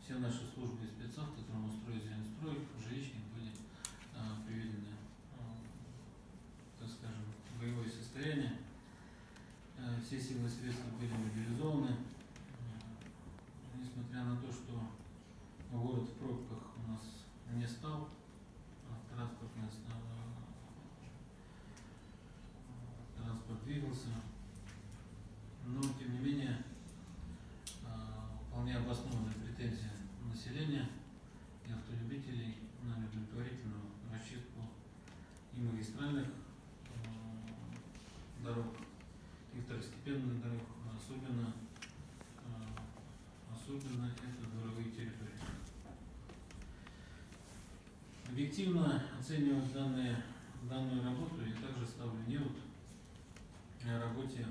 все наши службы и спецавто, Тормострой, Зеленстрой, жилищник были приведены, так скажем, в боевое состояние. Все силы и средства были мобилизованы. Несмотря на то, что город в пробках у нас не стал, транспорт двигался, но тем не менее, вполне обоснованная претензия населения и автолюбителей на удовлетворительную расчистку и магистральных дорог, и второстепенных дорог, особенно это дворовые территории. Объективно оценивать данную работу я также ставлю невод о работе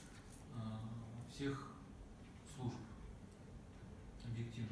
всех служб. Объективно.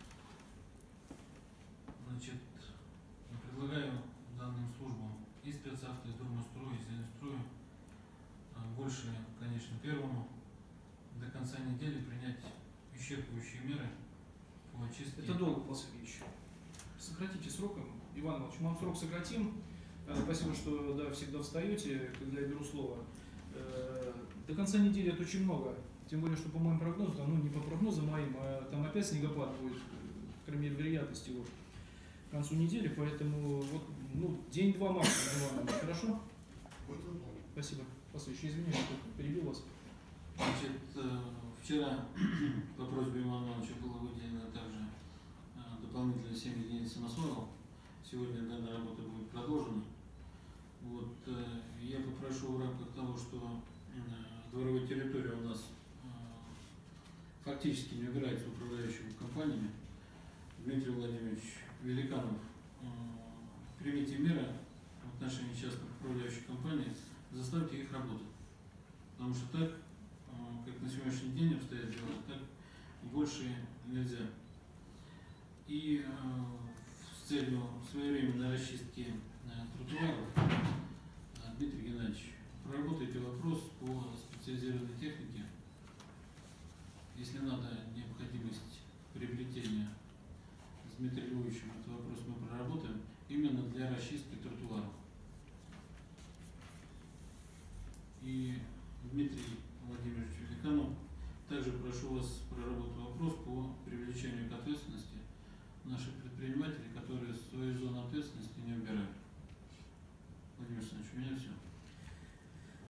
Значит, предлагаю данным службам и спецавто, и Тормострою, и Зеленстрою больше, конечно, первому до конца недели принять исчерпывающие меры по очистке. Это долго, Павел Сергеевич. Сократите срок, Иван Иванович. Мы вам срок сократим. Спасибо, что всегда встаете, когда я беру слово. До конца недели это очень много. Тем более, что по моим прогнозам, не по прогнозам моим, а там опять снегопад будет, по крайней мере, вероятность его к концу недели. Поэтому день-два максимум, Иван Иванович. Хорошо? Спасибо. Павел Сергеевич, извините, что перебил вас. Значит, вчера по просьбе Ивана Ивановича было выделено также дополнительно 7 единиц самосвалов. Сегодня данная работа будет продолжена. Я попрошу в рамках того, что дворовая территория у нас фактически не убирается управляющими компаниями, Дмитрий Владимирович Великанов, примите меры в отношении частных управляющих компаний, заставьте их работать. Потому что так, как на сегодняшний день обстоят дела, так больше нельзя. И с целью своевременной расчистки тротуаров, Дмитрий Геннадьевич, проработайте вопрос по специализированной технике. Если надо необходимость приобретения с Дмитрием Львовичем, этот вопрос мы проработаем именно для расчистки тротуаров. И Дмитрий Владимирович Великанов, также прошу вас проработать вопрос по привлечению к ответственности наших предпринимателей, которые свою зону ответственности